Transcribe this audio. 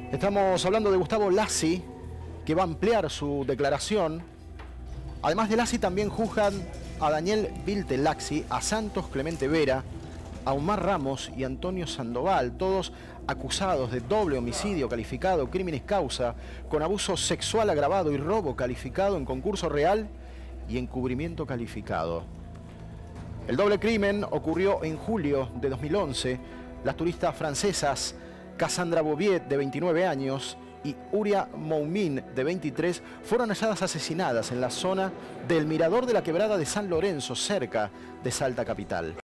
Estamos hablando de Gustavo Lassi, que va a ampliar su declaración. Además de Lassi, también juzgan a Daniel Viltelaxi, a Santos Clemente Vera, a Omar Ramos y Antonio Sandoval, todos acusados de doble homicidio calificado, crímenes causa, con abuso sexual agravado y robo calificado en concurso real y encubrimiento calificado. El doble crimen ocurrió en julio de 2011. Las turistas francesas Cassandra Bouvier, de 29 años, y Uria Moumin, de 23, fueron halladas asesinadas en la zona del Mirador de la Quebrada de San Lorenzo, cerca de Salta capital.